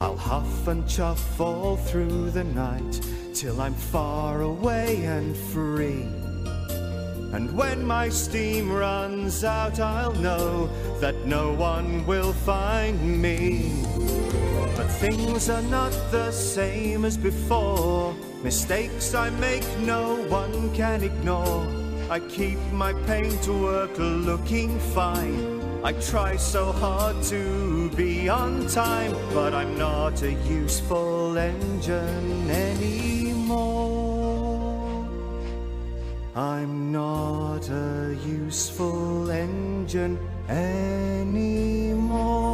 I'll huff and chuff all through the night till I'm far away and free. And when my steam runs out, I'll know that no one will find me. But things are not the same as before. Mistakes I make no one can ignore. I keep my paintwork looking fine. I try so hard to be on time, but I'm not a useful engine anymore. I'm not a useful engine anymore.